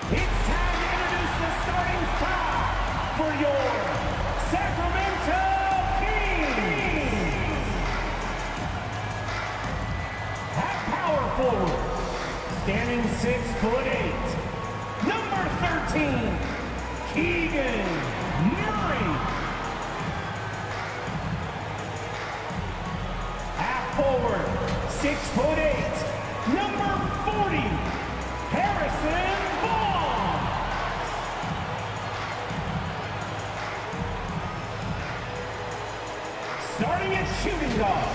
It's time to introduce the starting five for your Sacramento Kings. At power forward, standing 6'8", number 13, Keegan Murray. At forward, 6'8", number 40, Harrison Barnes. Starting at shooting guard,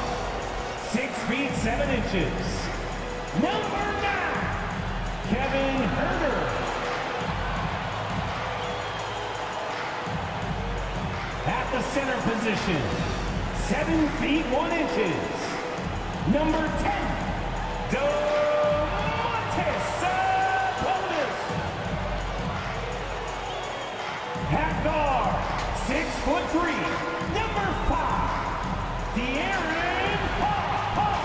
6'7", number 9, Kevin Huerter. At the center position, 7'1", number 10, Domantas Sabonis. At guard, 6'3", number 5, De'Aaron Fox.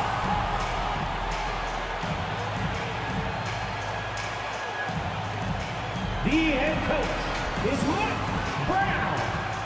The head coach is Mike Brown.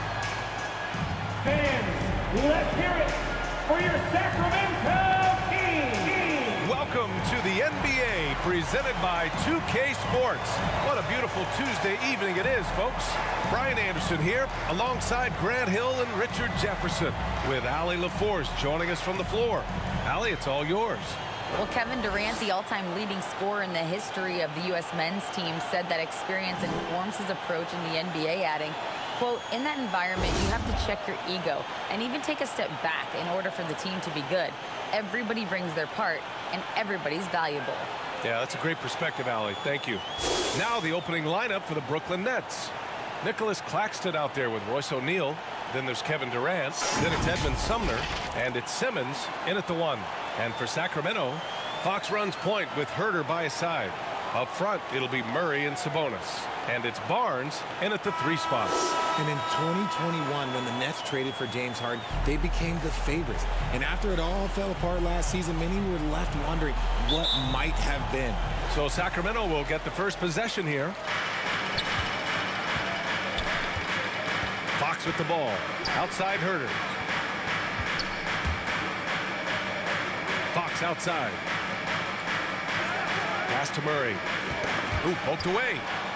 Fans, let's hear it for your Sacramento Kings. Welcome to the NBA, presented by 2K Sports. What a beautiful Tuesday evening it is, folks. Brian Anderson here, alongside Grant Hill and Richard Jefferson, with Allie LaForce joining us from the floor. Allie, it's all yours. Well, Kevin Durant, the all-time leading scorer in the history of the U.S. men's team, said that experience informs his approach in the NBA, adding, quote, in that environment, you have to check your ego and even take a step back in order for the team to be good. Everybody brings their part, and everybody's valuable. Yeah, that's a great perspective, Allie. Thank you. Now the opening lineup for the Brooklyn Nets. Nicholas Claxton out there with Royce O'Neal. Then there's Kevin Durant. Then it's Edmund Sumner. And it's Simmons in at the 1. And for Sacramento, Fox runs point with Huerter by his side. Up front, it'll be Murray and Sabonis. And it's Barnes in at the 3 spot. And in 2021, when the Nets traded for James Harden, they became the favorites. And after it all fell apart last season, many were left wondering what might have been. So Sacramento will get the first possession here. Fox with the ball. Outside Huerter. Fox outside. Pass to Murray. Ooh, poked away.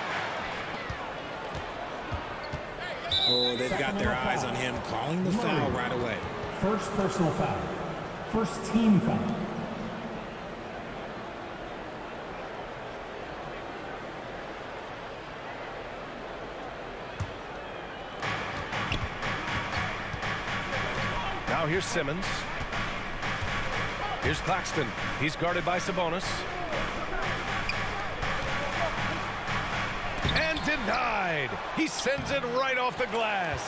Oh, they've got their eyes on him, calling the foul right away. First personal foul. First team foul. Now here's Simmons. Here's Claxton. He's guarded by Sabonis. And denied. He sends it right off the glass.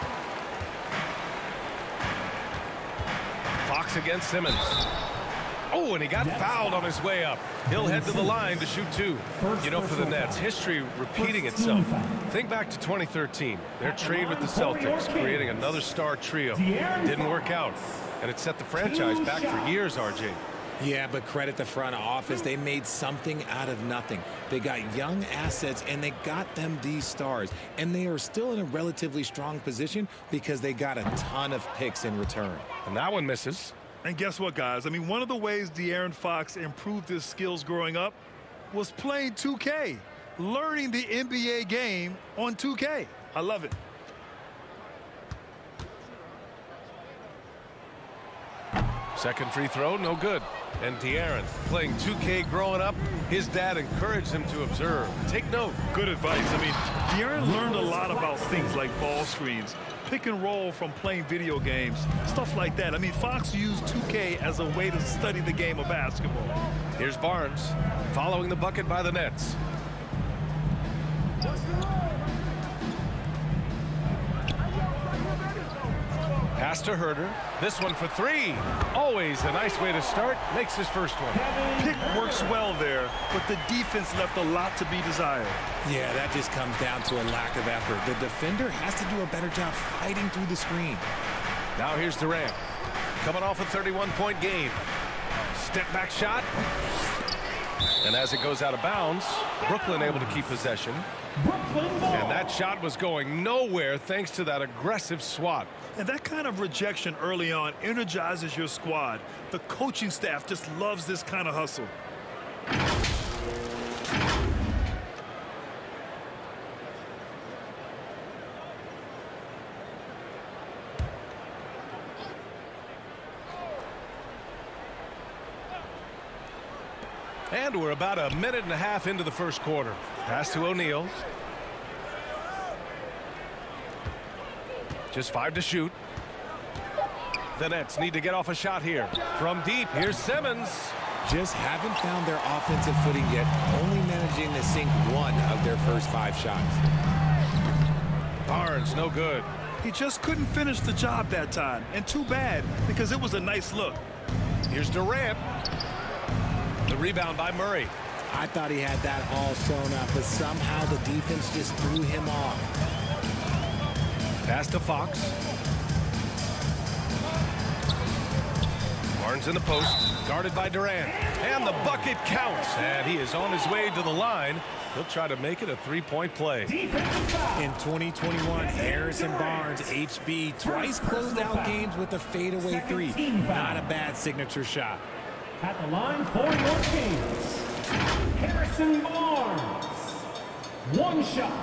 Fox against Simmons. Oh, and he got fouled on his way up. He'll head to the line to shoot 2. You know, for the Nets, history repeating itself. Think back to 2013. Their trade with the Celtics, creating another star trio. Didn't work out. And it set the franchise back for years, RJ. Yeah, but credit the front office. They made something out of nothing. They got young assets, and they got them these stars. And they are still in a relatively strong position because they got a ton of picks in return. And that one misses. And guess what, guys? I mean, one of the ways De'Aaron Fox improved his skills growing up was playing 2K, learning the NBA game on 2K. I love it. Second free throw, no good. And De'Aaron, playing 2K growing up, his dad encouraged him to observe. Take note. Good advice. I mean, De'Aaron learned a lot about things like ball screens, pick and roll from playing video games, stuff like that. I mean, Fox used 2K as a way to study the game of basketball. Here's Barnes, following the bucket by the Nets. Pass to Huerter. This one for 3. Always a nice way to start. Makes his first one. Pick works well there, but the defense left a lot to be desired. Yeah, that just comes down to a lack of effort. The defender has to do a better job fighting through the screen. Now here's Durant. Coming off a 31-point game. Step back shot. And as it goes out of bounds, Brooklyn able to keep possession. And that shot was going nowhere thanks to that aggressive swat. And that kind of rejection early on energizes your squad. The coaching staff just loves this kind of hustle. And we're about a minute and a half into the first quarter. Pass to O'Neal. Just 5 to shoot. The Nets need to get off a shot here. From deep, here's Simmons. Just haven't found their offensive footing yet, only managing to sink 1 of their first 5 shots. Barnes, no good. He just couldn't finish the job that time. And too bad, because it was a nice look. Here's Durant. The rebound by Murray. I thought he had that all sewn up, but somehow the defense just threw him off. Pass to Fox. Barnes in the post, guarded by Durant. And the bucket counts. And he is on his way to the line. He'll try to make it a 3-point play. In 2021, Harrison Barnes, HB, twice closed out games with a fadeaway 3. Not a bad signature shot. At the line for your Kings, Harrison Barnes. 1 shot.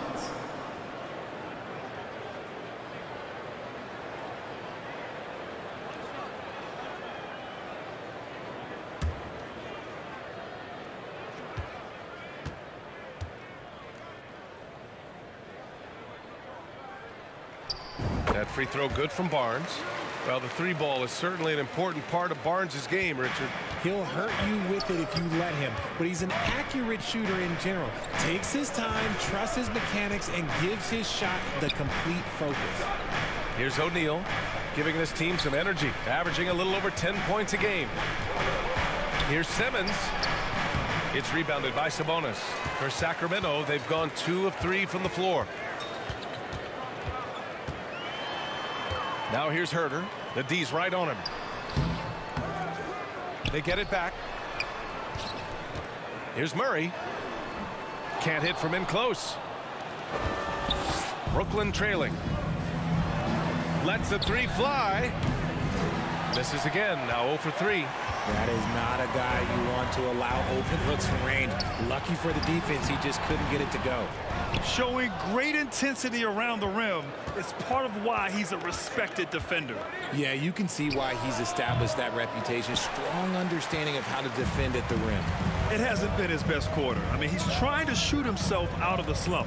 That free throw good from Barnes. Well, the 3-ball is certainly an important part of Barnes' game, Richard. He'll hurt you with it if you let him, but he's an accurate shooter in general. Takes his time, trusts his mechanics, and gives his shot the complete focus. Here's O'Neal, giving this team some energy, averaging a little over 10 points a game. Here's Simmons. It's rebounded by Sabonis. For Sacramento, they've gone 2 of 3 from the floor. Now here's Herter. The D's right on him. They get it back. Here's Murray. Can't hit from in close. Brooklyn trailing. Lets the 3 fly. Misses again. Now 0 for 3. That is not a guy you want to allow open looks from range. Lucky for the defense, he just couldn't get it to go. Showing great intensity around the rim is part of why he's a respected defender. Yeah, you can see why he's established that reputation. Strong understanding of how to defend at the rim. It hasn't been his best quarter. I mean, he's trying to shoot himself out of the slump.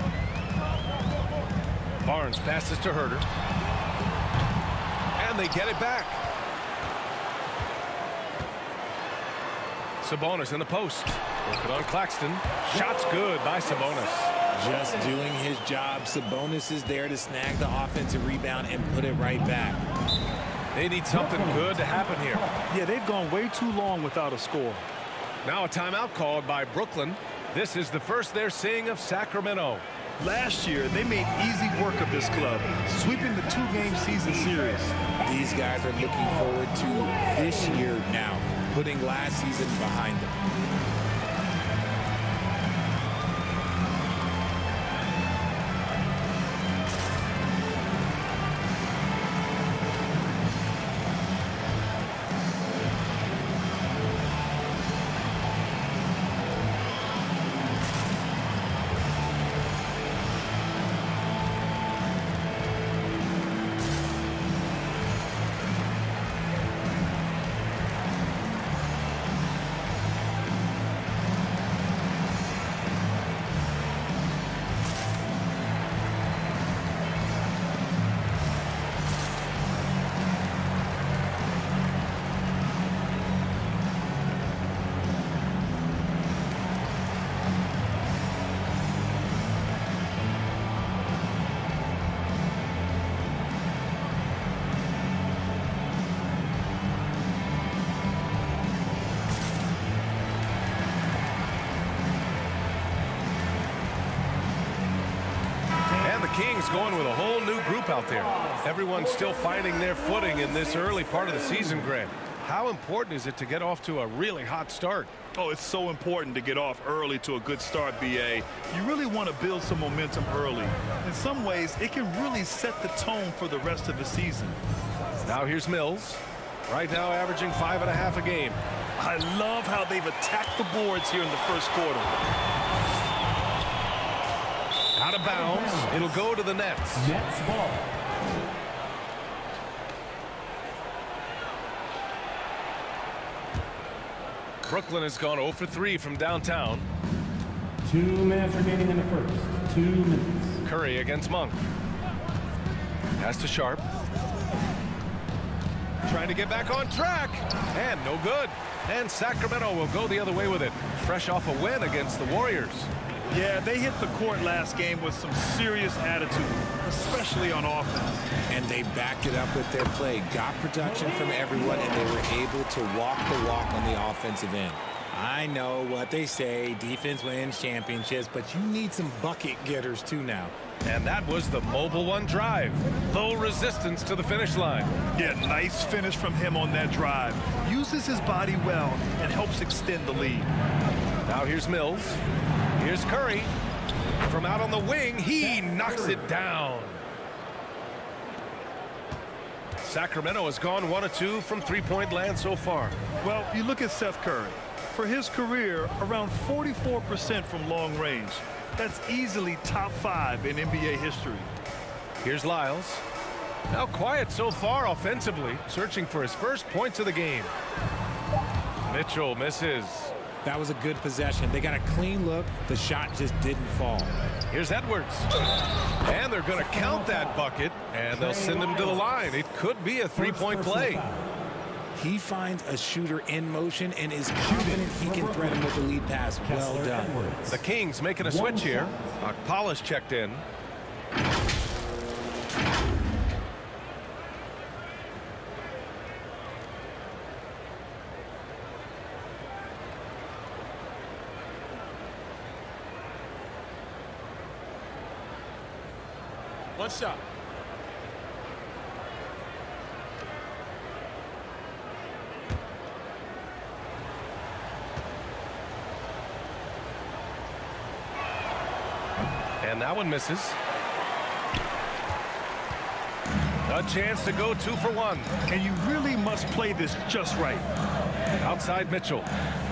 Barnes passes to Herter. And they get it back. Sabonis in the post. Working on Claxton. Shots good by Sabonis. Just doing his job. Sabonis is there to snag the offensive rebound and put it right back. They need something good to happen here. Yeah, they've gone way too long without a score. Now a timeout called by Brooklyn. This is the first they're seeing of Sacramento. Last year, they made easy work of this club, sweeping the 2-game season series. These guys are looking forward to this year now, putting last season behind them. Kings going with a whole new group out there. Everyone's still finding their footing in this early part of the season, Grant. How important is it to get off to a really hot start? Oh, it's so important to get off early to a good start, BA. You really want to build some momentum early. In some ways, it can really set the tone for the rest of the season. Now here's Mills. Right now averaging 5.5 a game. I love how they've attacked the boards here in the first quarter. Out of bounds. It'll go to the Nets. Nets ball. Brooklyn has gone 0 for 3 from downtown. 2 minutes remaining in the first. 2 minutes. Curry against Monk. Pass to Sharp. Trying to get back on track. And no good. And Sacramento will go the other way with it. Fresh off a win against the Warriors. Yeah, they hit the court last game with some serious attitude, especially on offense. And they backed it up with their play, got production from everyone, and they were able to walk the walk on the offensive end. I know what they say, defense wins championships, but you need some bucket getters too now. And that was the Mobile One drive. Low resistance to the finish line. Yeah, nice finish from him on that drive. Uses his body well and helps extend the lead. Now here's Mills. Here's Curry. From out on the wing, he knocks it down. Sacramento has gone 1 of 2 from three-point land so far. Well, you look at Seth Curry. For his career, around 44% from long range. That's easily top 5 in NBA history. Here's Lyles. Now quiet so far offensively, searching for his first points of the game. Mitchell misses. That was a good possession. They got a clean look. The shot just didn't fall. Here's Edwards. And they're going to count that bucket, and they'll send him to the line. It could be a three-point play. He finds a shooter in motion and is confident he can thread him with the lead pass. Well done. The Kings making a switch here. Okpala's checked in. One shot. And that one misses. A chance to go 2 for 1. And you really must play this just right. Outside Mitchell.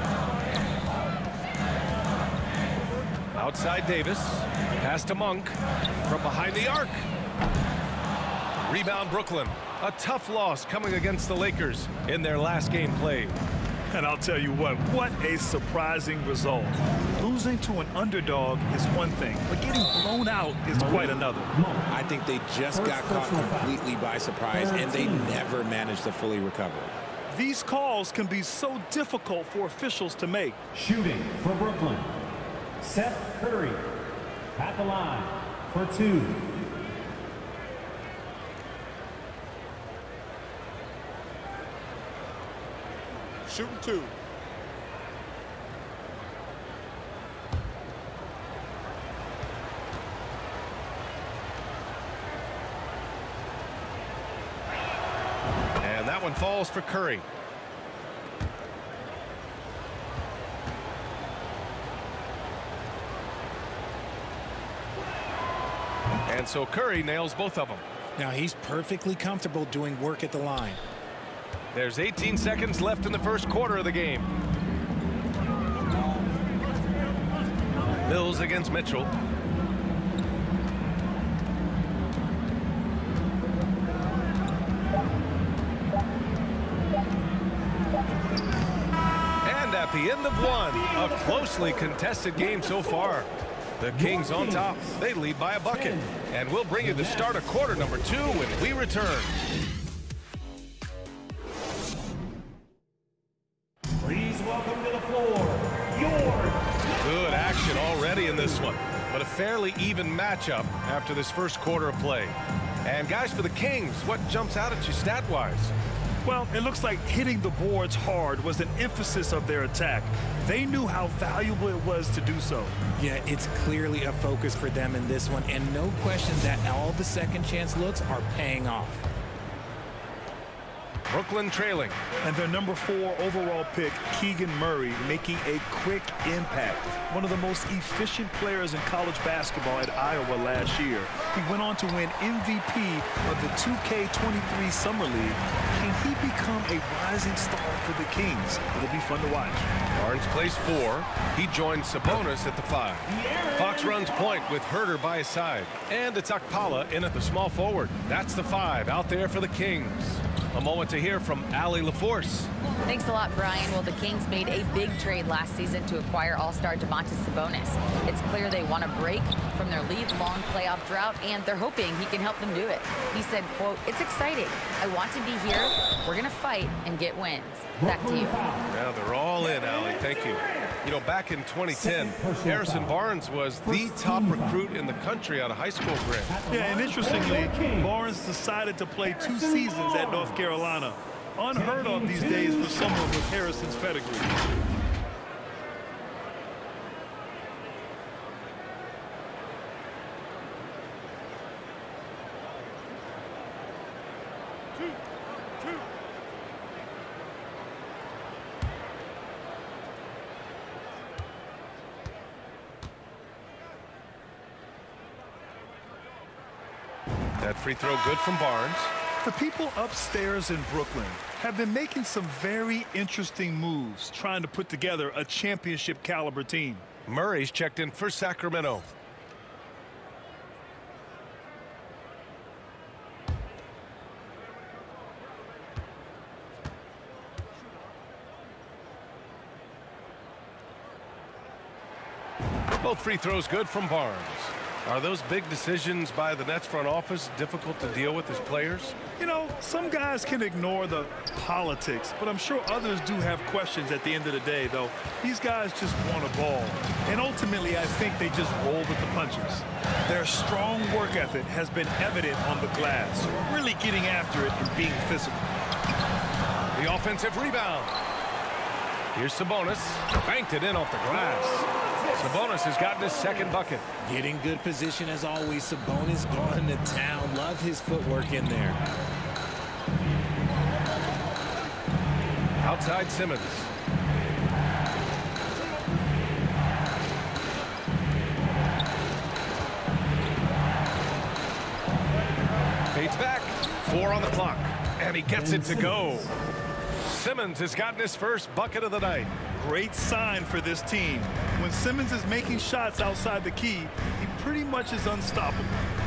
Outside Davis. Pass to Monk. From behind the arc. Rebound Brooklyn. A tough loss coming against the Lakers in their last game played. And I'll tell you what a surprising result. Losing to an underdog is one thing, but getting blown out is quite another. I think they just got caught completely by surprise, and they never managed to fully recover. These calls can be so difficult for officials to make. Shooting for Brooklyn. Seth Curry at the line for 2. Shooting 2. And that one falls for Curry. And so Curry nails both of them. Now he's perfectly comfortable doing work at the line. There's 18 seconds left in the first quarter of the game. Mills against Mitchell. And at the end of one, a closely contested game so far. The Kings on top. They lead by a bucket. And we'll bring you the start of quarter number 2 when we return. Please welcome to the floor, your... Good action already in this one, but a fairly even matchup after this first quarter of play. And guys, for the Kings, what jumps out at you stat-wise? Well, it looks like hitting the boards hard was an emphasis of their attack. They knew how valuable it was to do so. Yeah, it's clearly a focus for them in this one, and no question that all the second chance looks are paying off. Brooklyn trailing. And their number 4 overall pick, Keegan Murray, making a quick impact. One of the most efficient players in college basketball at Iowa last year. He went on to win MVP of the 2K23 Summer League. Can he become a rising star for the Kings? It'll be fun to watch. Barnes plays 4. He joins Sabonis at the 5. Fox runs point with Herter by his side. And it's Okpala in at the small forward. That's the 5 out there for the Kings. A moment to hear from Allie LaForce. Thanks a lot, Brian. Well, the Kings made a big trade last season to acquire all-star Domantas Sabonis. It's clear they want to break from their league-long playoff drought, and they're hoping he can help them do it. He said, quote, "It's exciting. I want to be here. We're going to fight and get wins." Back to you. Now they're all in, Allie. Thank you. You know, back in 2010, Harrison Barnes was the top recruit in the country out of high school, Grant. Yeah, and interestingly, Barnes decided to play 2 seasons at North Carolina. Unheard of these days for someone with Harrison's pedigree. That free throw good from Barnes. The people upstairs in Brooklyn have been making some very interesting moves, trying to put together a championship caliber team. Murray's checked in for Sacramento. Both free throws good from Barnes. Are those big decisions by the Nets front office difficult to deal with as players? You know, some guys can ignore the politics, but I'm sure others do have questions at the end of the day, though. These guys just want a ball. And ultimately, I think they just roll with the punches. Their strong work ethic has been evident on the glass, really getting after it and being physical. The offensive rebound. Here's Sabonis. Banked it in off the glass. Sabonis has gotten his second bucket. Getting good position as always. Sabonis going to town. Love his footwork in there. Outside Simmons. Fades back. 4 on the clock. And he gets it to go. Simmons has gotten his first bucket of the night. Great sign for this team. When Simmons is making shots outside the key, he pretty much is unstoppable.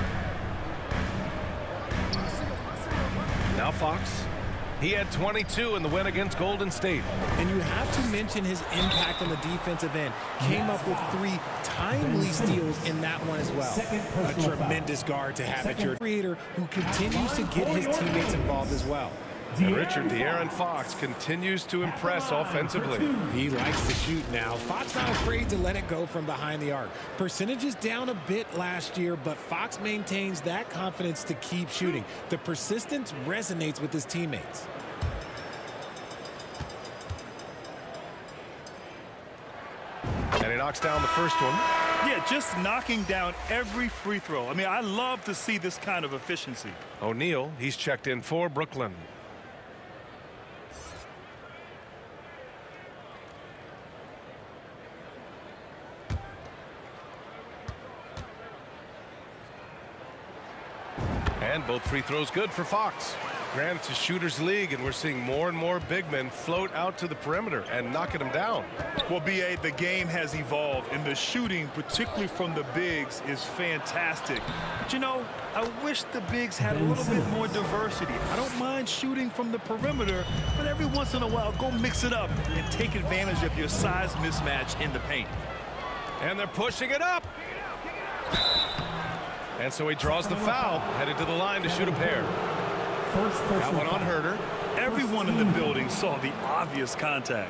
Now Fox. He had 22 in the win against Golden State. And you have to mention his impact on the defensive end. Came up with 3 timely steals in that one as well. A tremendous guard to have at your creator who continues to get his teammates involved as well. And Richard De'Aaron Fox continues to impress offensively. He likes to shoot now. Fox not afraid to let it go from behind the arc. Percentages down a bit last year, but Fox maintains that confidence to keep shooting. The persistence resonates with his teammates. And he knocks down the first one. Yeah, just knocking down every free throw. I mean, I love to see this kind of efficiency. O'Neal, he's checked in for Brooklyn. And both free throws good for Fox. Grant, it's a shooter's league, and we're seeing more and more big men float out to the perimeter and knocking them down. Well, B.A., the game has evolved, and the shooting, particularly from the bigs, is fantastic. But, you know, I wish the bigs had a little bit more diversity. I don't mind shooting from the perimeter, but every once in a while, go mix it up and take advantage of your size mismatch in the paint. And they're pushing it up. And so he draws the foul, headed to the line to shoot a pair. Got one on Herter. Everyone in the building saw the obvious contact.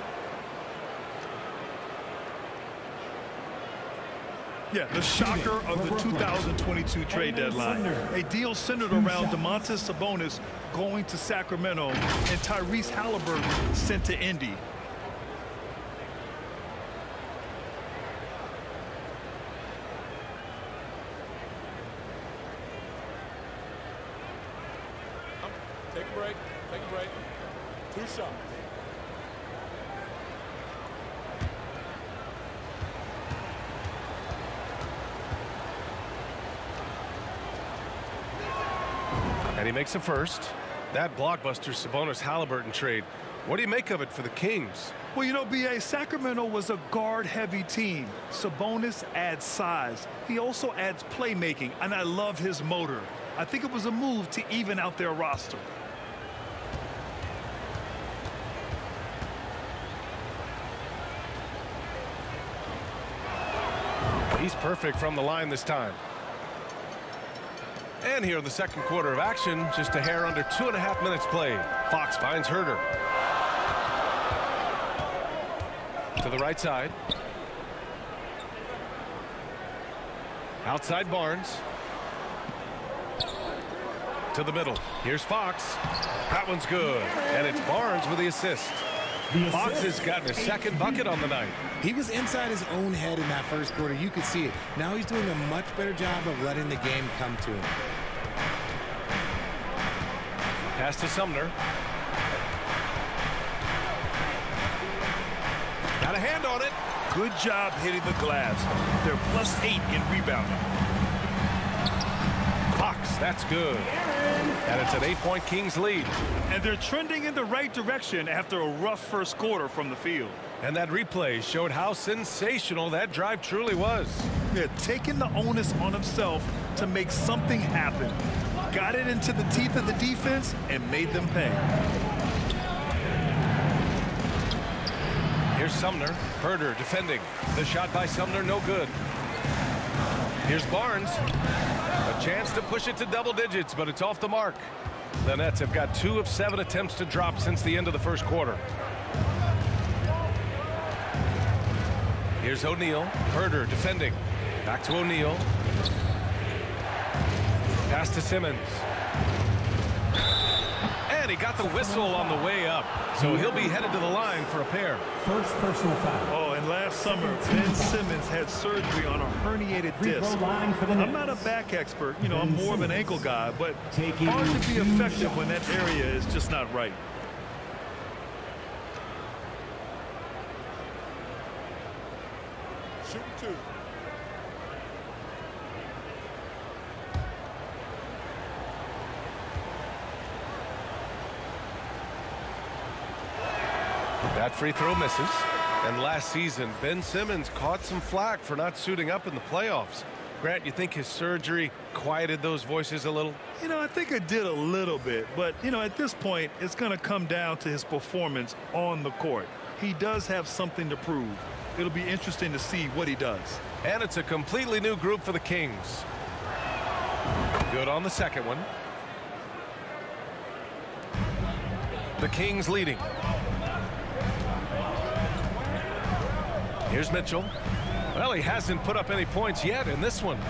Yeah, the shocker of the 2022 trade deadline. A deal centered around Domantas Sabonis going to Sacramento and Tyrese Halliburton sent to Indy. Take a break. Take a break. 2 shots. And he makes a first. That blockbuster Sabonis-Halliburton trade. What do you make of it for the Kings? Well, you know, B.A., Sacramento was a guard-heavy team. Sabonis adds size. He also adds playmaking, and I love his motor. I think it was a move to even out their roster. He's perfect from the line this time. And here in the second quarter of action, just a hair under 2.5 minutes played. Fox finds Herder. To the right side. Outside Barnes. To the middle. Here's Fox. That one's good. And it's Barnes with the assist. Fox has gotten a second bucket on the night. He was inside his own head in that first quarter. You could see it. Now he's doing a much better job of letting the game come to him. Pass to Sumner. Got a hand on it. Good job hitting the glass. They're +8 in rebounding. Fox, that's good. And it's an 8-point Kings lead. And they're trending in the right direction after a rough first quarter from the field. And that replay showed how sensational that drive truly was. They're taking the onus on himself to make something happen. Got it into the teeth of the defense and made them pay. Here's Sumner. Herder defending. The shot by Sumner, no good. Here's Barnes. A chance to push it to double digits, but it's off the mark. The Nets have got 2 of 7 attempts to drop since the end of the first quarter. Here's O'Neal. Herder defending. Back to O'Neal. Pass to Simmons. And he got the whistle on the way up. So he'll be headed to the line for a pair. First personal foul. Oh, and last summer, Ben Simmons had surgery on a herniated disc. I'm not a back expert. You know, I'm more of an ankle guy, but hard to be effective when that area is just not right. Shoot 2. That free throw misses. And last season, Ben Simmons caught some flack for not suiting up in the playoffs. Grant, you think his surgery quieted those voices a little? You know, I think it did a little bit, but, you know, at this point, it's going to come down to his performance on the court. He does have something to prove. It'll be interesting to see what he does. And it's a completely new group for the Kings. Good on the second one. The Kings leading. Here's Mitchell. Well, he hasn't put up any points yet in this one.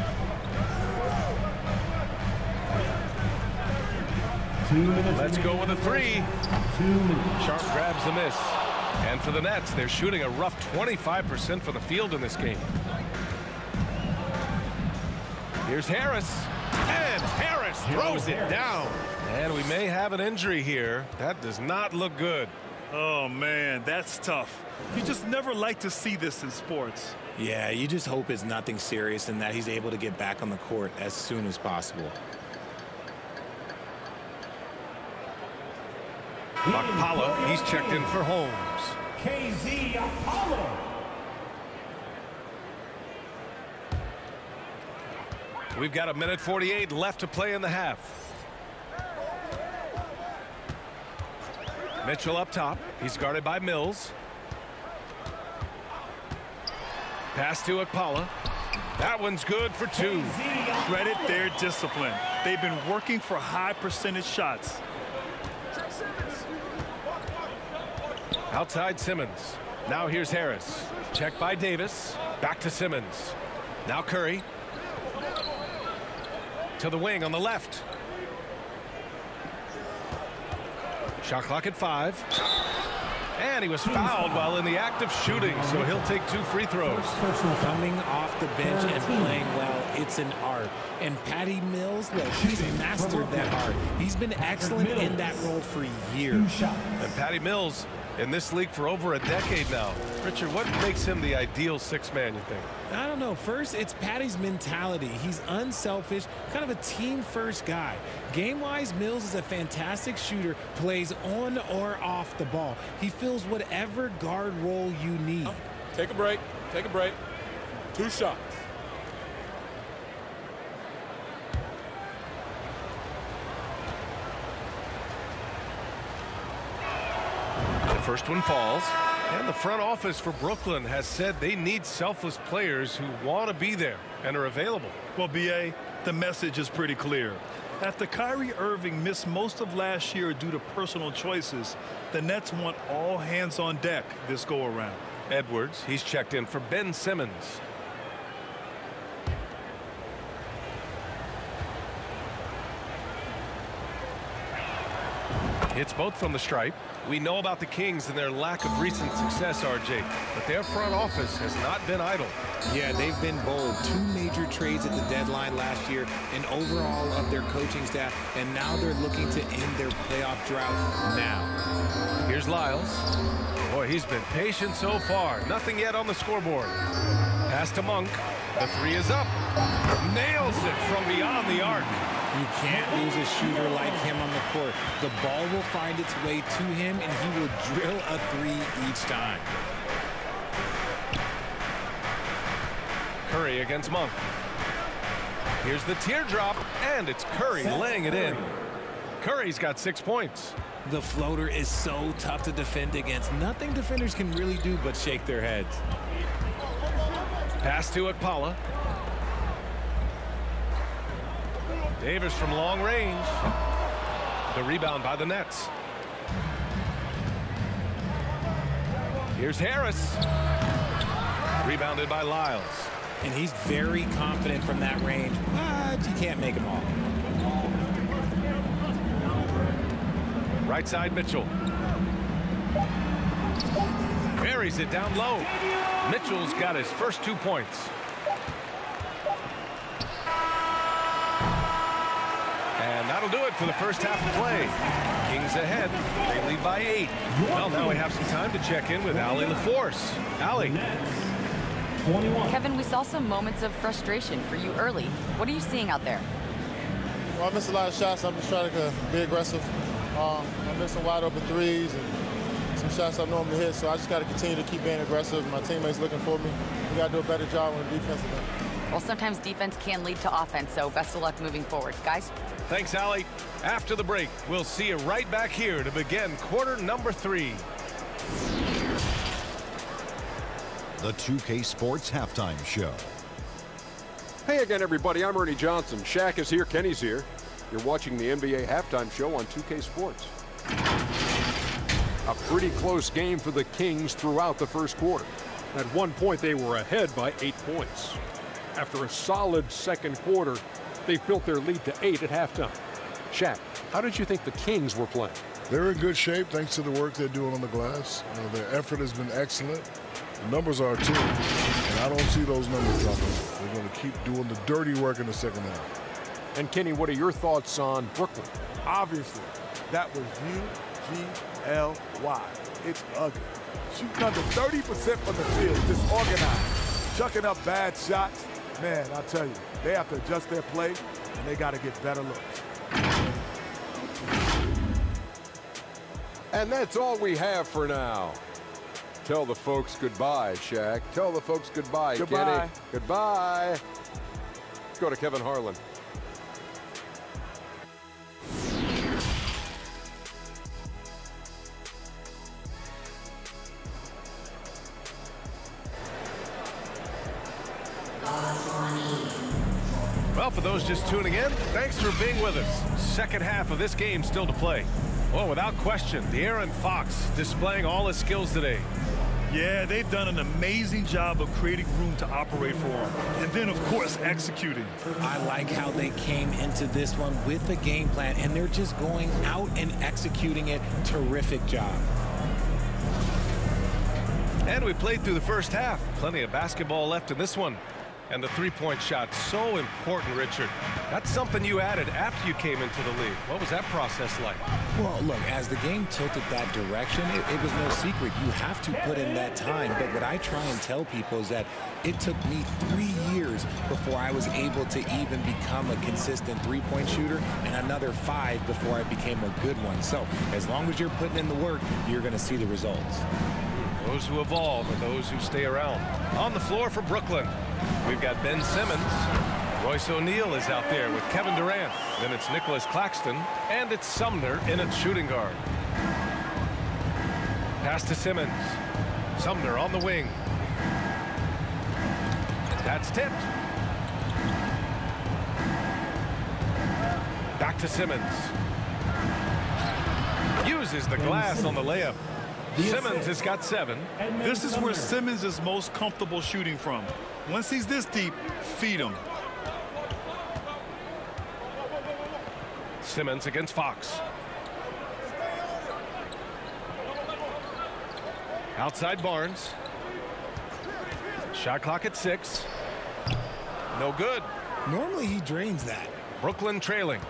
2 minutes. Let's go with a 3. 2 minutes. Sharp grabs the miss. And for the Nets, they're shooting a rough 25% for the field in this game. Here's Harris. And Harris throws it down. And we may have an injury here. That does not look good. Oh, man, that's tough. You just never like to see this in sports. Yeah, you just hope it's nothing serious and that he's able to get back on the court as soon as possible. Okpala, he's checked in for Holmes. KZ Okpala. We've got 1:48 left to play in the half. Mitchell up top. He's guarded by Mills. Pass to Okpala. That one's good for 2. Credit their discipline. They've been working for high percentage shots. Outside Simmons. Now here's Harris. Check by Davis. Back to Simmons. Now Curry. To the wing on the left. Shot clock at 5. And he was fouled while in the act of shooting, so he'll take 2 free throws. Coming off the bench and playing well it's an art. And Patty Mills, look, he's mastered that art. He's been excellent in that role for years. And Patty Mills in this league for over a decade now. Richard, what makes him the ideal six-man, you think? I don't know. First, it's Patty's mentality. He's unselfish, kind of a team-first guy. Game-wise, Mills is a fantastic shooter, plays on or off the ball. He fills whatever guard role you need. Take a break. Take a break. 2 shots. The first one falls. And the front office for Brooklyn has said they need selfless players who want to be there and are available. Well, B.A., the message is pretty clear. After Kyrie Irving missed most of last year due to personal choices, the Nets want all hands on deck this go-around. Edwards, he's checked in for Ben Simmons. Hits both from the stripe. We know about the Kings and their lack of recent success, RJ, but their front office has not been idle. Yeah, they've been bold. 2 major trades at the deadline last year, and overall of their coaching staff, and now they're looking to end their playoff drought now. Here's Lyles. Boy, he's been patient so far. Nothing yet on the scoreboard. Pass to Monk. The 3 is up. Nails it from beyond the arc. You can't lose a shooter like him on the court. The ball will find its way to him, and he will drill a 3 each time. Curry against Monk. Here's the teardrop, and it's Curry laying it in. Curry's got 6 points. The floater is so tough to defend against. Nothing defenders can really do but shake their heads. Pass to Okpala. Davis from long range. The rebound by the Nets. Here's Harris. Rebounded by Lyles. And he's very confident from that range, but you can't make him all. Right side Mitchell. Buries it down low. Mitchell's got his first 2 points. And that'll do it for the first half of play. Kings ahead. They lead by 8. Well, now we have some time to check in with Allie LaForce. Allie. Kevin, we saw some moments of frustration for you early. What are you seeing out there? Well, I missed a lot of shots. I'm just trying to be aggressive. I missed some wide open threes and some shots I normally hit, so I just got to continue to keep being aggressive. My teammates looking for me. We got to do a better job on the defensive end. Well, sometimes defense can lead to offense, so best of luck moving forward. Guys? Thanks, Allie. After the break, we'll see you right back here to begin quarter number 3. The 2K Sports Halftime Show. Hey again, everybody. I'm Ernie Johnson. Shaq is here. Kenny's here. You're watching the NBA Halftime Show on 2K Sports. A pretty close game for the Kings throughout the first quarter. At one point, they were ahead by 8 points. After a solid second quarter, they've built their lead to 8 at halftime. Shaq, how did you think the Kings were playing? They're in good shape thanks to the work they're doing on the glass. Their effort has been excellent. The numbers are too, and I don't see those numbers dropping. They're going to keep doing the dirty work in the second half. And Kenny, what are your thoughts on Brooklyn? Obviously, that was U-G-L-Y. It's ugly. Shooting under 30% from the field, disorganized, chucking up bad shots. Man, I tell you, they have to adjust their play, and they got to get better looks. And that's all we have for now. Tell the folks goodbye, Shaq. Tell the folks goodbye, Goodbye. Kenny. Goodbye. Let's go to Kevin Harlan. Well, for those just tuning in, thanks for being with us. Second half of this game still to play. Well, without question, De'Aaron Fox displaying all his skills today. Yeah, they've done an amazing job of creating room to operate for him. And then, of course, executing. I like how they came into this one with a game plan, and they're just going out and executing it. Terrific job. And we played through the first half. Plenty of basketball left in this one. And the three-point shot, so important, Richard. That's something you added after you came into the league. What was that process like? Well, look, as the game tilted that direction, it was no secret. You have to put in that time. But what I try and tell people is that it took me 3 years before I was able to even become a consistent three-point shooter, and another 5 before I became a good one. So as long as you're putting in the work, you're going to see the results. Those who evolve are those who stay around. On the floor for Brooklyn, we've got Ben Simmons. Royce O'Neal is out there with Kevin Durant. Then it's Nicholas Claxton, and it's Sumner in at shooting guard. Pass to Simmons. Sumner on the wing. That's tipped. Back to Simmons. Uses the glass on the layup. Simmons has got 7. This is where Simmons is most comfortable shooting from. Once he's this deep, feed him. Simmons against Fox. Outside Barnes. Shot clock at 6. No good. Normally he drains that. Brooklyn trailing.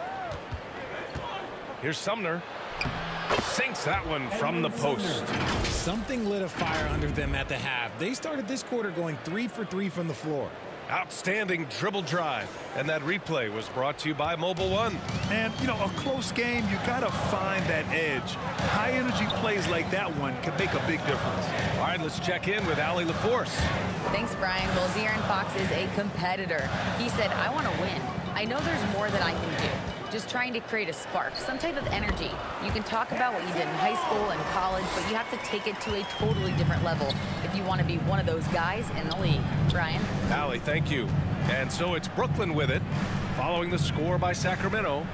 Here's Sumner. Sinks that one from the post. Something lit a fire under them at the half. They started this quarter going 3 for 3 from the floor. Outstanding dribble drive. And that replay was brought to you by Mobile One. And, you know, a close game, you got to find that edge. High-energy plays like that one can make a big difference. All right, let's check in with Allie LaForce. Thanks, Brian. Well, De'Aaron Fox is a competitor. He said, I want to win. I know there's more that I can do. Just trying to create a spark, some type of energy. You can talk about what you did in high school and college, but you have to take it to a totally different level if you want to be one of those guys in the league. Brian? Allie, thank you. And so it's Brooklyn with it, following the score by Sacramento.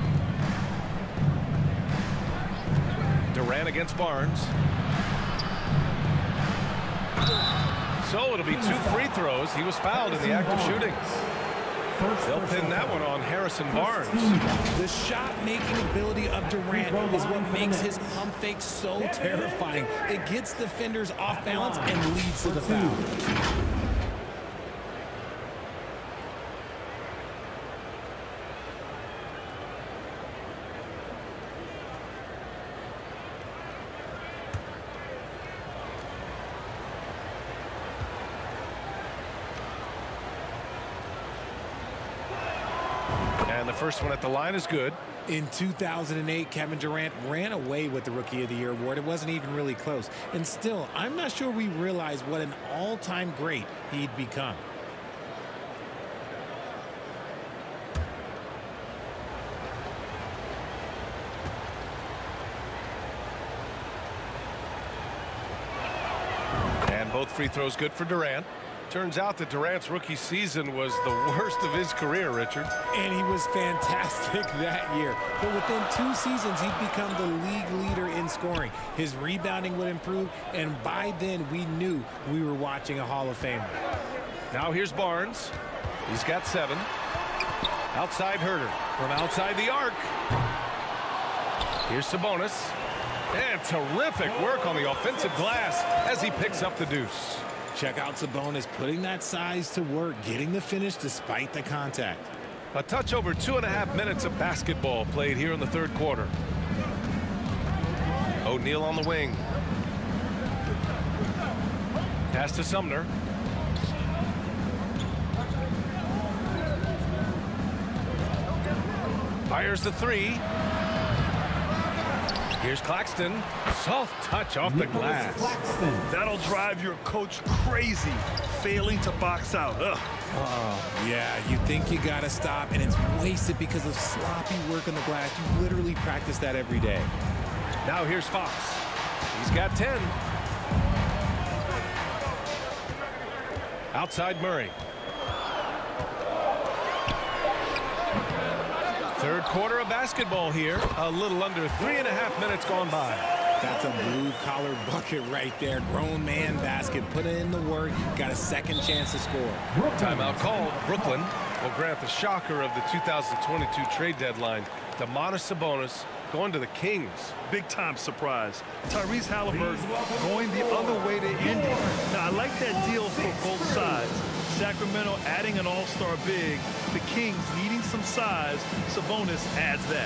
Durant against Barnes. So it'll be 2 free throws. He was fouled in the act of shooting. They'll pin that one on Harrison Barnes. The shot-making ability of Durant is what makes his pump fake so terrifying. It gets defenders off balance and leads to the foul. And the first one at the line is good. In 2008, Kevin Durant ran away with the Rookie of the Year award. It wasn't even really close. And still, I'm not sure we realize what an all-time great he'd become. And both free throws good for Durant. Turns out that Durant's rookie season was the worst of his career, Richard. And he was fantastic that year. But within 2 seasons, he'd become the league leader in scoring. His rebounding would improve, and by then, we knew we were watching a Hall of Famer. Now here's Barnes. He's got 7. Outside Herter from outside the arc. Here's Sabonis. And terrific work on the offensive glass as he picks up the deuce. Check out Sabonis putting that size to work, getting the finish despite the contact. A touch over 2.5 minutes of basketball played here in the third quarter. O'Neal on the wing. Pass to Sumner. Fires the 3. Here's Claxton. Soft touch off the glass. That'll drive your coach crazy, failing to box out. Ugh. Oh, yeah, you think you got to stop, and it's wasted because of sloppy work on the glass. You literally practice that every day. Now here's Fox. He's got 10. Outside Murray. Third quarter of basketball here. A little under 3.5 minutes gone by. That's a blue-collar bucket right there. Grown man basket. Put in the work. Got a second chance to score. Timeout called. Brooklyn will grant the shocker of the 2022 trade deadline. Domantas Sabonis going to the Kings. Big-time surprise. Tyrese Halliburton going the other way to Indy. Now, I like that deal for both sides. Sacramento adding an all-star big, the Kings needing some size, Sabonis adds that.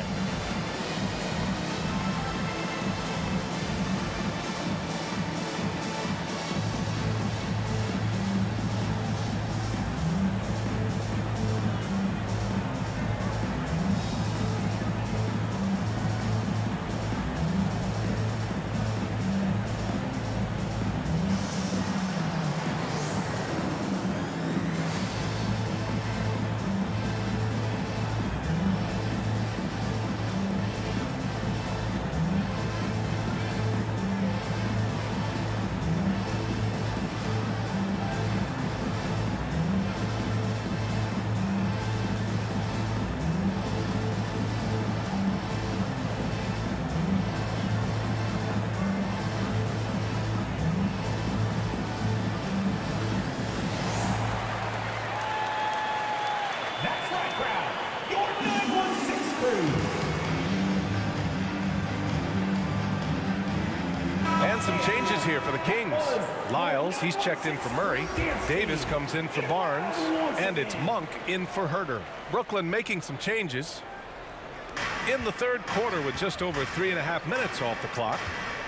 And some changes here for the Kings. Lyles, he's checked in for Murray. Davis comes in for Barnes. And it's Monk in for Herter. Brooklyn making some changes in the third quarter with just over 3.5 minutes off the clock.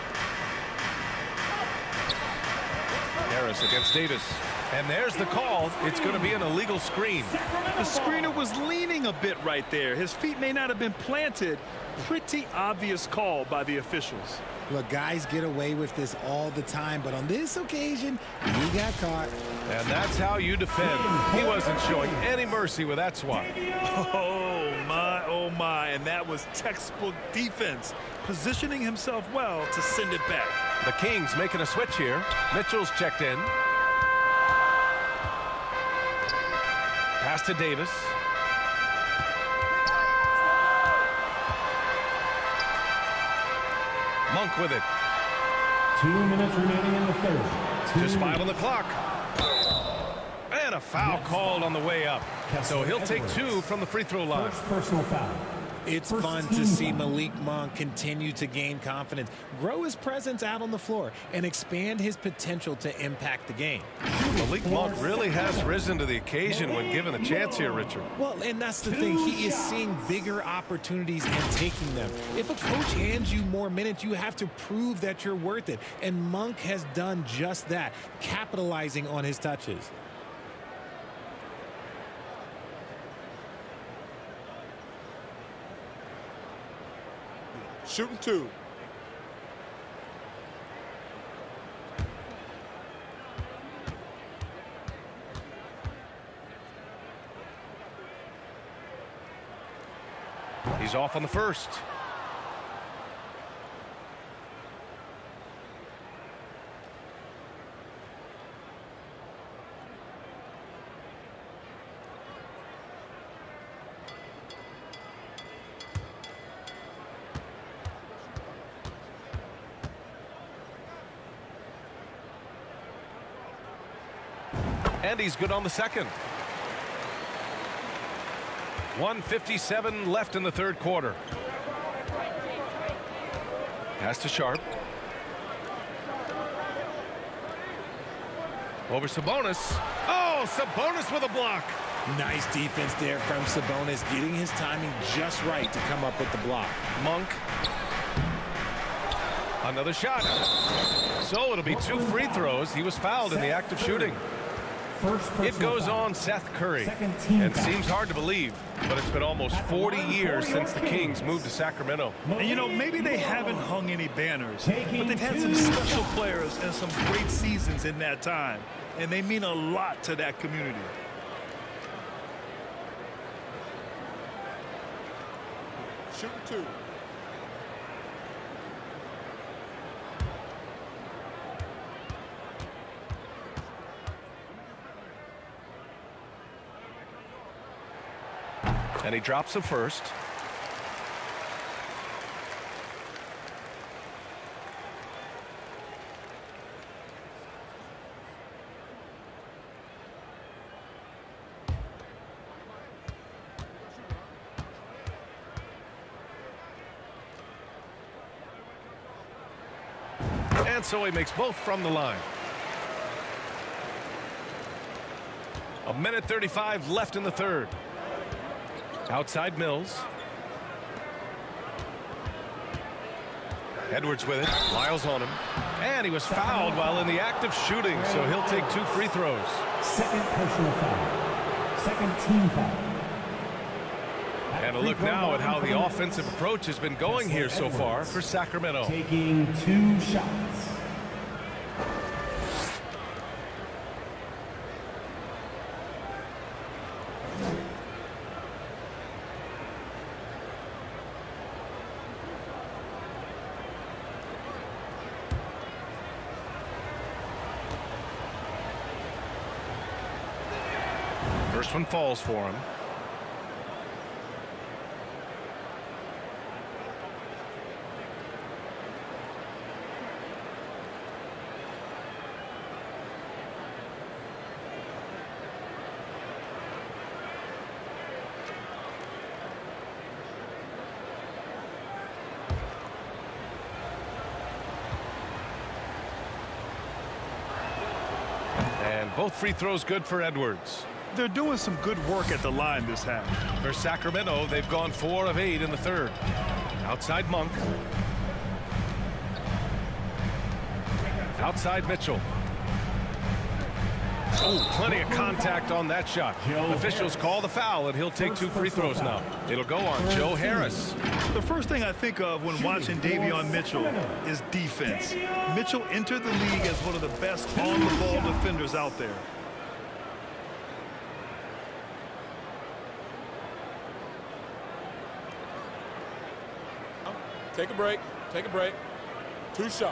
Harris against Davis. And there's the call. It's going to be an illegal screen. The screener was leaning a bit right there. His feet may not have been planted. Pretty obvious call by the officials. Look, guys get away with this all the time, but on this occasion, he got caught. And that's how you defend. He wasn't showing any mercy with that swat. Oh my, and that was textbook defense, positioning himself well to send it back. The Kings making a switch here. Mitchell's checked in. Pass to Davis. Monk with it. 2 minutes remaining in the third. Just 5 on the clock. And a foul called on the way up. So he'll take 2 from the free throw line. First personal foul. It's fun to see Malik Monk continue to gain confidence, grow his presence out on the floor, and expand his potential to impact the game. Malik Monk really has risen to the occasion when given a chance here, Richard. Well, and that's the thing. He is seeing bigger opportunities and taking them. If a coach hands you more minutes, you have to prove that you're worth it. And Monk has done just that, capitalizing on his touches. Shooting 2. He's off on the first. And he's good on the second. 1:57 left in the third quarter. Pass to Sharp. Over Sabonis. Oh, Sabonis with a block. Nice defense there from Sabonis, getting his timing just right to come up with the block. Monk. Another shot. So it'll be 2 free throws. He was fouled in the act of shooting. It goes on Seth Curry, and seems hard to believe, but it's been almost 40 years since the Kings moved to Sacramento. And you know, maybe they haven't hung any banners, but they've had some special players and some great seasons in that time, and they mean a lot to that community. Shooting 2. And he drops the first. And so he makes both from the line. A minute 35 left in the third. Outside Mills. Edwards with it. Lyles on him. And he was fouled while in the act of shooting, so he'll take 2 free throws. Second personal foul. Second team foul. And a look now at how the offensive approach has been going here so far for Sacramento. Taking 2 shots. First one falls for him. And both free throws good for Edwards. They're doing some good work at the line this half. For Sacramento, they've gone 4 of 8 in the third. Outside Monk. Outside Mitchell. Oh, plenty of contact on that shot. Officials call the foul, and he'll take 2 free throws now. It'll go on Joe Harris. The first thing I think of when watching Davion Mitchell is defense. Mitchell entered the league as one of the best on-the-ball defenders out there. Take a break. Take a break. 2 shots.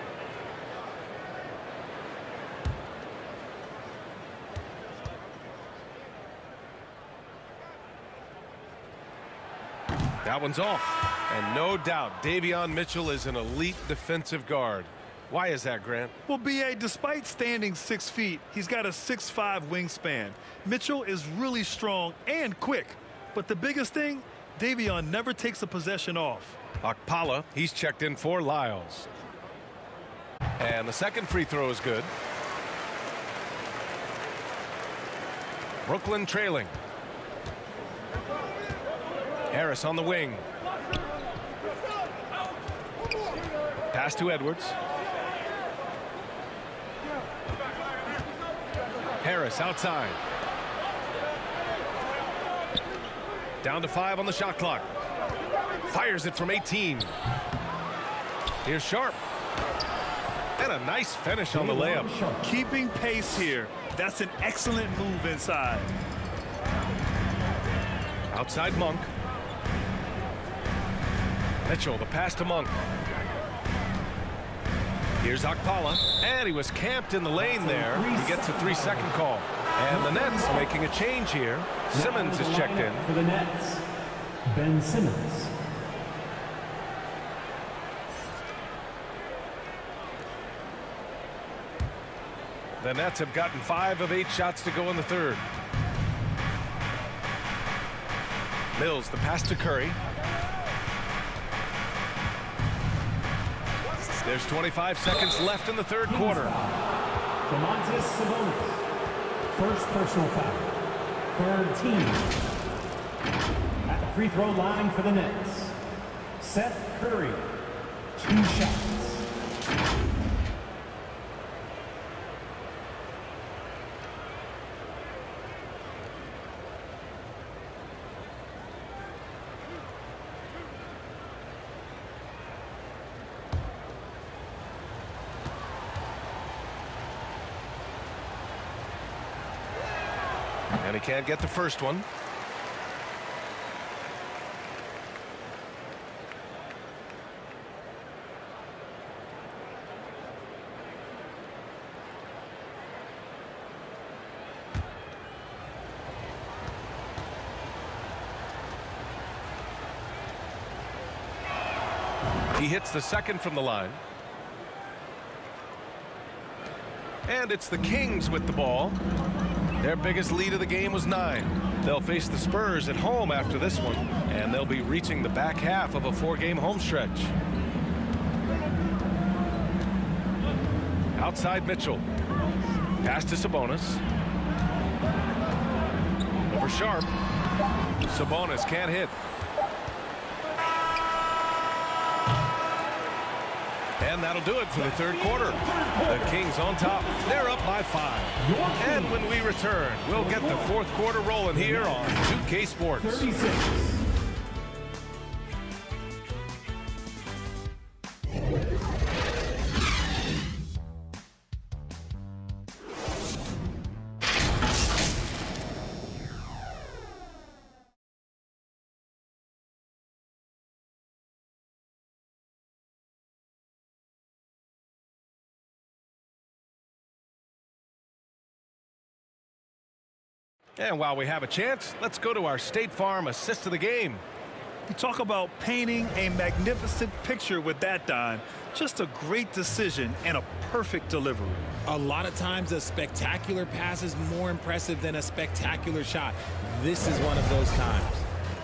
That one's off. And no doubt, Davion Mitchell is an elite defensive guard. Why is that, Grant? Well, B.A., despite standing 6 feet, he's got a 6'5" wingspan. Mitchell is really strong and quick. But the biggest thing, Davion never takes a possession off. Okpala, he's checked in for Lyles. And the second free throw is good. Brooklyn trailing. Harris on the wing. Pass to Edwards. Harris outside. Down to 5 on the shot clock. Fires it from 18. Here's Sharp. And a nice finish on the layup. Keeping pace here. That's an excellent move inside. Outside Monk. Mitchell, the pass to Monk. Here's Okpala. And he was camped in the lane there. He gets a 3-second call. And the Nets making a change here. Simmons is checked in. For the Nets, Ben Simmons. The Nets have gotten 5 of 8 shots to go in the third. Mills, the pass to Curry. There's 25 seconds left in the third quarter. Domantas Sabonis. First personal foul. Third team. At the free throw line for the Nets, Seth Curry. 2 shots. And he can't get the first one. He hits the second from the line. And it's the Kings with the ball. Their biggest lead of the game was 9. They'll face the Spurs at home after this one, and they'll be reaching the back half of a 4-game home stretch. Outside Mitchell. Pass to Sabonis. For Sharp. Sabonis can't hit. And that'll do it for the third quarter. The Kings on top. They're up by 5. And when we return, we'll get the fourth quarter rolling here on 2K Sports. 36. And while we have a chance, let's go to our State Farm assist of the game. You talk about painting a magnificent picture with that dime. Just a great decision and a perfect delivery. A lot of times a spectacular pass is more impressive than a spectacular shot. This is one of those times.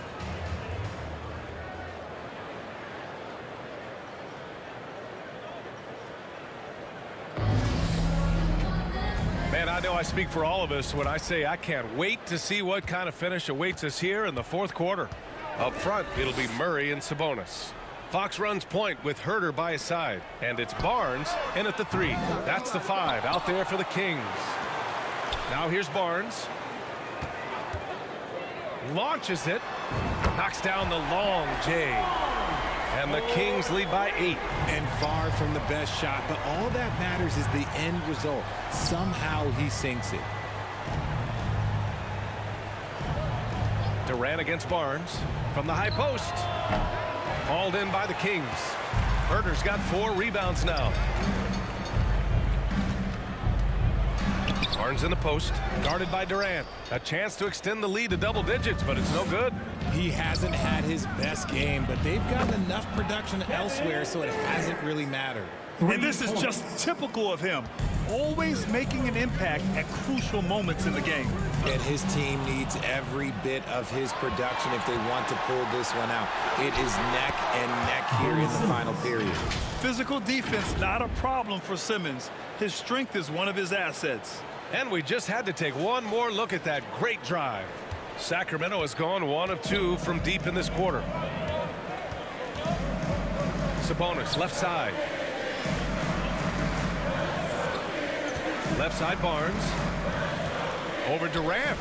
Man, I know I speak for all of us when I say I can't wait to see what kind of finish awaits us here in the fourth quarter. Up front, it'll be Murray and Sabonis. Fox runs point with Herter by his side. And it's Barnes in at the 3. That's the 5 out there for the Kings. Now here's Barnes. Launches it. Knocks down the long J. And the Kings lead by 8. And far from the best shot, but all that matters is the end result. Somehow he sinks it. Durant against Barnes from the high post. Hauled in by the Kings. Herter's got 4 rebounds now. Barnes in the post, guarded by Durant. A chance to extend the lead to double digits, but it's no good. He hasn't had his best game, but they've gotten enough production elsewhere, so it hasn't really mattered. And this is just typical of him. Always making an impact at crucial moments in the game. And his team needs every bit of his production if they want to pull this one out. It is neck and neck here in the final period. Physical defense, not a problem for Simmons. His strength is one of his assets. And we just had to take one more look at that great drive. Sacramento has gone 1 of 2 from deep in this quarter. Sabonis, left side. Left side, Barnes. Over Durant.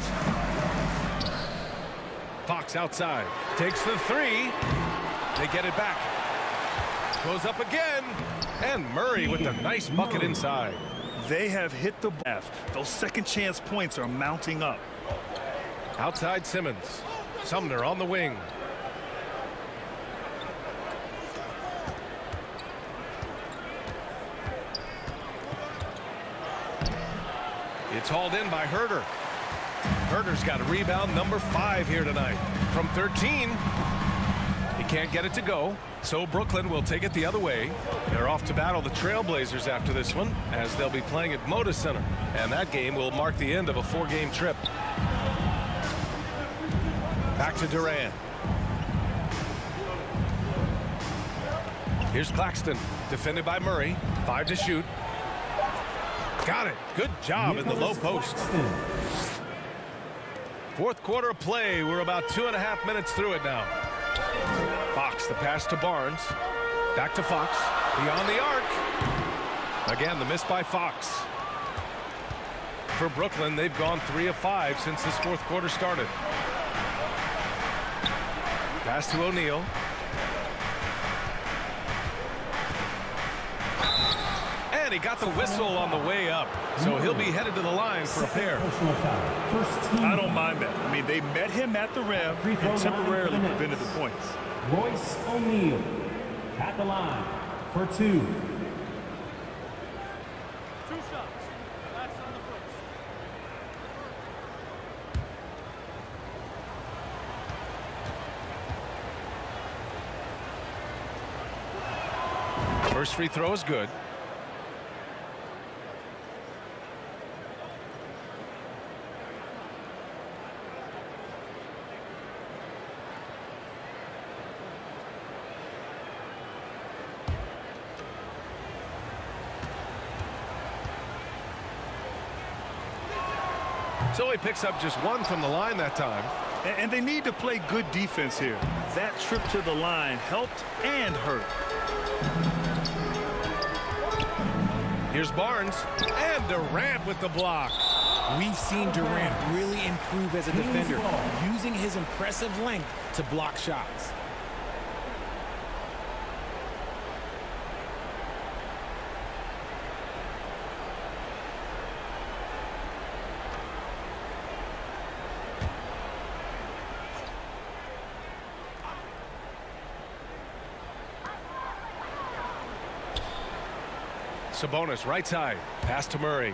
Fox outside. Takes the 3. They get it back. Goes up again. And Murray with a nice bucket inside. They have hit the bath. Those second chance points are mounting up. Outside Simmons. Sumner on the wing. It's hauled in by Herter. Herter's got a rebound number 5 here tonight. From 13. He can't get it to go. So Brooklyn will take it the other way. They're off to battle the Trailblazers after this one, as they'll be playing at Moda Center. And that game will mark the end of a 4-game trip. Back to Durant. Here's Claxton, defended by Murray. 5 to shoot. Got it. Good job in the low post. Fourth quarter of play. We're about 2.5 minutes through it now. Fox, the pass to Barnes. Back to Fox. Beyond the arc. Again, the miss by Fox. For Brooklyn, they've gone 3 of 5 since this fourth quarter started. Pass to O'Neal. And he got the whistle on the way up. So he'll be headed to the line for a pair. I don't mind that. I mean, they met him at the rim and temporarily prevented the points. Royce O'Neal at the line for 2. 2 shots. That's on the first. First free throw is good. So he picks up just 1 from the line that time. And they need to play good defense here. That trip to the line helped and hurt. Here's Barnes, and Durant with the block. We've seen Durant really improve as a defender, using his impressive length to block shots. Sabonis right side. Pass to Murray.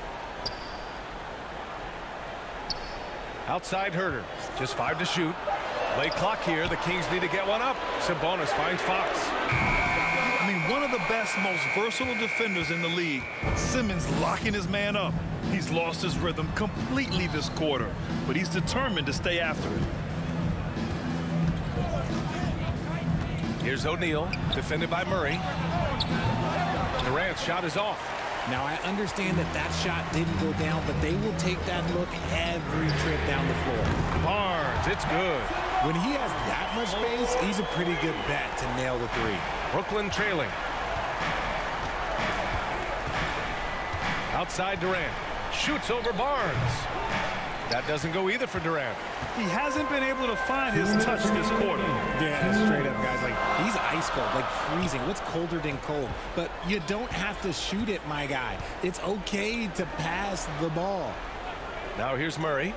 Outside Herter. Just 5 to shoot. Late clock here. The Kings need to get one up. Sabonis finds Fox. I mean, one of the best, most versatile defenders in the league. Simmons locking his man up. He's lost his rhythm completely this quarter, but he's determined to stay after it. Here's O'Neal, defended by Murray. Durant's shot is off. Now, I understand that that shot didn't go down, but they will take that look every trip down the floor. Barnes, it's good. When he has that much space, he's a pretty good bet to nail the 3. Brooklyn trailing. Outside Durant. Shoots over Barnes. That doesn't go either for Durant. He hasn't been able to find his touch this quarter. Yeah, straight up, guys. Like, he's ice cold, like freezing. What's colder than cold? But you don't have to shoot it, my guy. It's okay to pass the ball. Now here's Murray.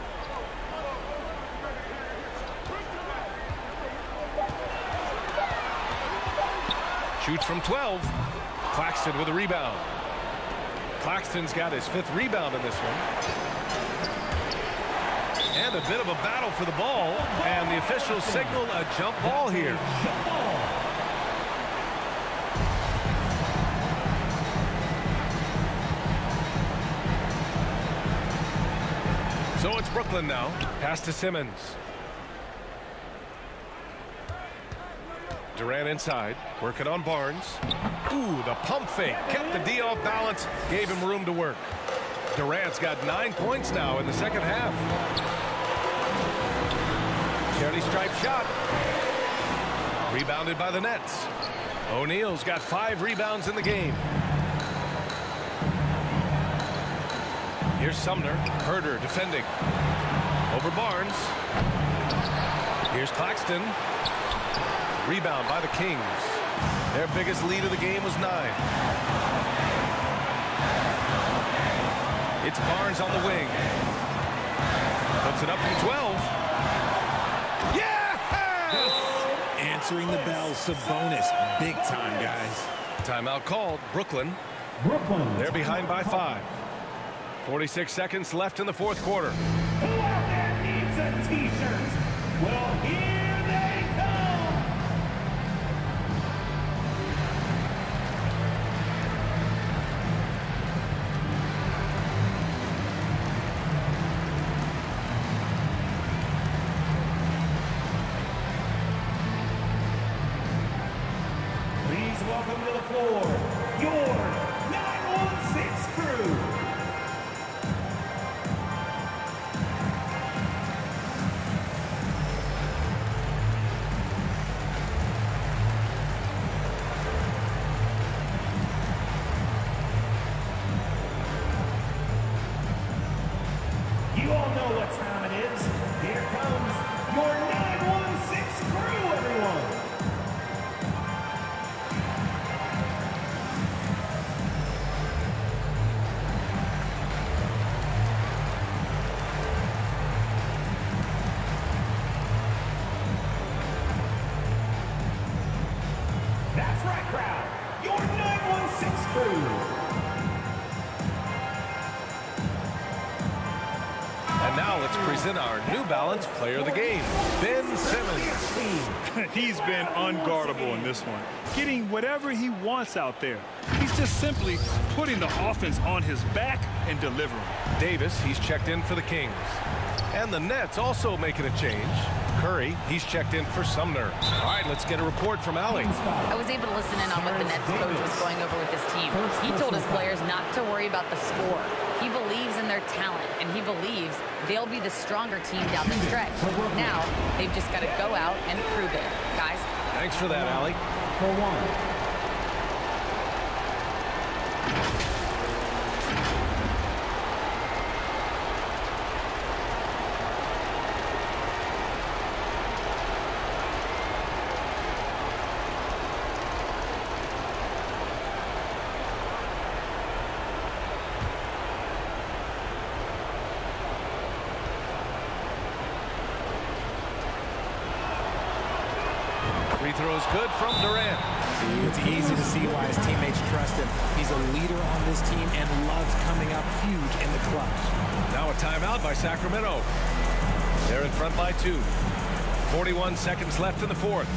Shoots from 12. Claxton with a rebound. Claxton's got his 5th rebound in this one. And a bit of a battle for the ball. And the officials signal a jump ball here. So it's Brooklyn now. Pass to Simmons. Durant inside, working on Barnes. Ooh, the pump fake. Kept the D off balance, gave him room to work. Durant's got 9 points now in the second half. Charlie Stripe shot. Rebounded by the Nets. O'Neal's got 5 rebounds in the game. Here's Sumner. Herter defending. Over Barnes. Here's Claxton. Rebound by the Kings. Their biggest lead of the game was 9. It's Barnes on the wing. Puts it up from 12. Yes! Answering the bell, Sabonis. Big time, guys. Timeout called. Brooklyn. They're behind by 5. 46 seconds left in the 4th quarter. Who out there needs a t-shirt? Well, here they come. Please welcome to the floor your 916 crew. You all know what time it is. Here comes your 916 crew, everyone. That's right, crowd. Your 916 crew. And now let's present our New Balance player of the game, Ben Simmons. He's been unguardable in this one, getting whatever he wants out there. He's just simply putting the offense on his back and delivering. Davis, he's checked in for the Kings. And the Nets also making a change. Curry. He's checked in for Sumner. All right, let's get a report from Allie. I was able to listen in on what the Nets coach was going over with his team. He told his players not to worry about the score. He believes in their talent, and he believes they'll be the stronger team down the stretch. Now, they've just got to go out and prove it. Guys. Thanks for that, Allie. For one. Free throws good from Durant. It's easy to see why his teammates trust him. He's a leader on this team and loves coming up huge in the clutch. Now a timeout by Sacramento. They're in front by 2. 41 seconds left in the fourth.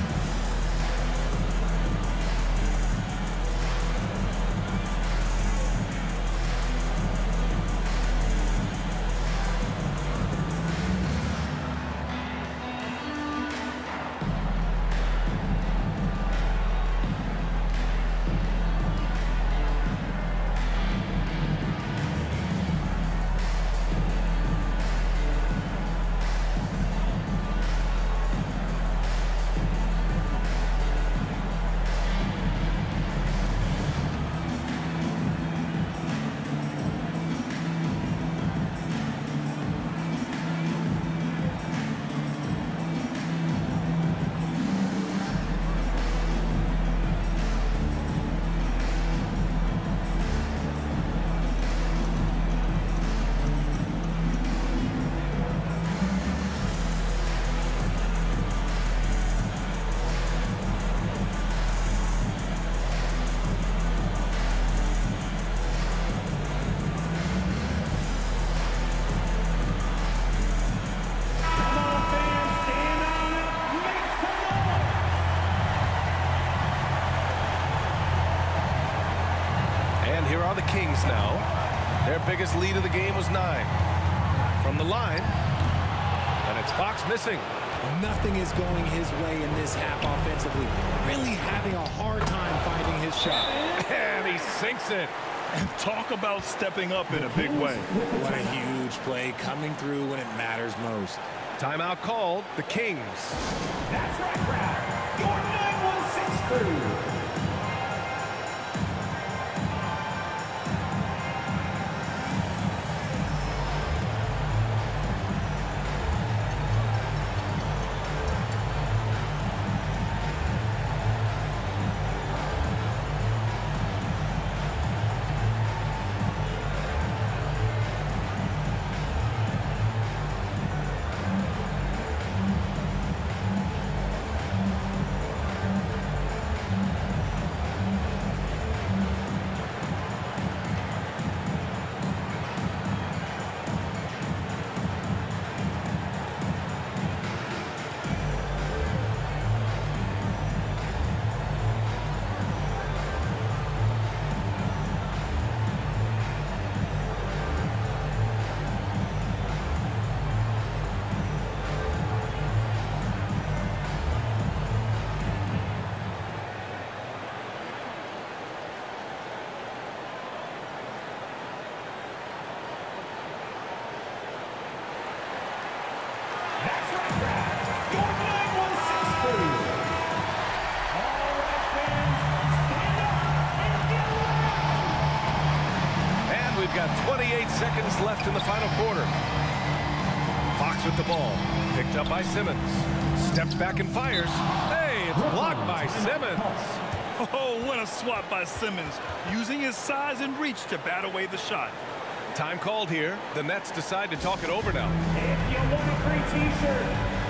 Here are the Kings now. Their biggest lead of the game was 9. From the line, and it's Fox missing. Nothing is going his way in this half offensively. Really having a hard time finding his shot. And he sinks it. And talk about stepping up in a big way. What a huge play coming through when it matters most. Timeout called. The Kings. That's right, Brad. Your 916 crew. We've got 28 seconds left in the final quarter. Fox with the ball. Picked up by Simmons. Steps back and fires. Hey, it's blocked by Simmons. Oh, what a swat by Simmons, using his size and reach to bat away the shot. Time called here. The Nets decide to talk it over now. If you want a free t-shirt,